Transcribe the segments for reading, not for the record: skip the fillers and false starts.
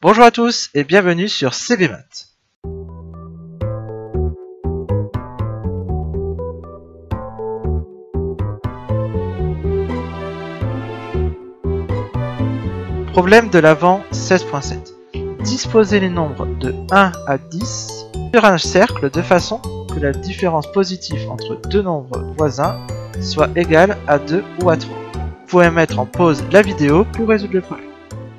Bonjour à tous et bienvenue sur CBMath. Problème de l'avant 16.7. Disposez les nombres de 1 à 10 sur un cercle de façon que la différence positive entre deux nombres voisins soit égale à 2 ou à 3. Vous pouvez mettre en pause la vidéo pour résoudre le problème.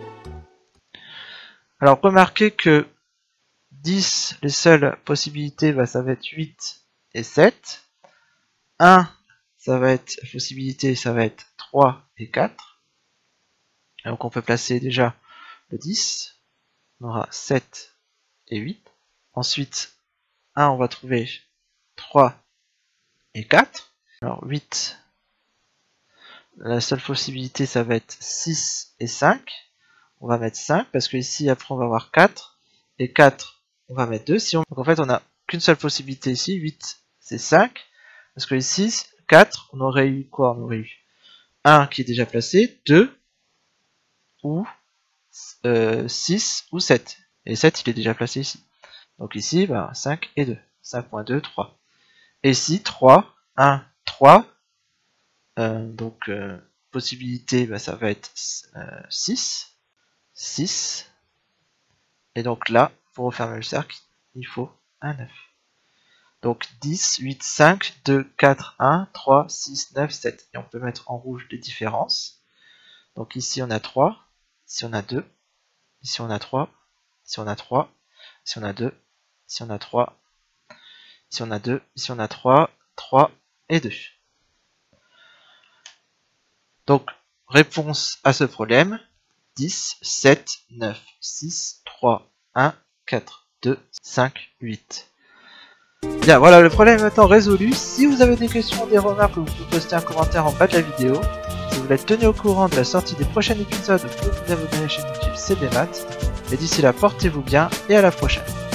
Alors remarquez que 10, les seules possibilités, ça va être 8 et 7. 1, ça va être, la possibilité, ça va être 3 et 4. Donc on peut placer déjà le 10. On aura 7 et 8. Ensuite, 1, on va trouver 3 et 4. Alors 8, la seule possibilité, ça va être 6 et 5. On va mettre 5 parce que ici, après, on va avoir 4. Et 4, on va mettre 2. Donc en fait, on n'a qu'une seule possibilité ici. 8, c'est 5. Parce que ici, 4, on aurait eu quoi? On aurait eu 1 qui est déjà placé, 2 ou 6 ou 7. Et 7, il est déjà placé ici. Donc ici, 5 et 2. 5.2, 3. Et ici, 3, 1, 3. Donc, possibilité, ça va être 6. 6. Et donc là, pour refermer le cercle, il faut un 9. Donc 10, 8, 5, 2, 4, 1, 3, 6, 9, 7. Et on peut mettre en rouge les différences. Donc ici on a 3, ici on a 2, ici on a 3, ici on a 3, ici on a 2, ici on a 3, ici on a 2, ici on a 3, 3 et 2. Donc réponse à ce problème, 10, 7, 9, 6, 3, 1, 4, 2, 5, 8. Bien, voilà, le problème est maintenant résolu. Si vous avez des questions ou des remarques, vous pouvez poster un commentaire en bas de la vidéo. Si vous voulez être tenu au courant de la sortie des prochains épisodes, vous pouvez vous abonner à la chaîne YouTube CBMath. Et d'ici là, portez-vous bien et à la prochaine.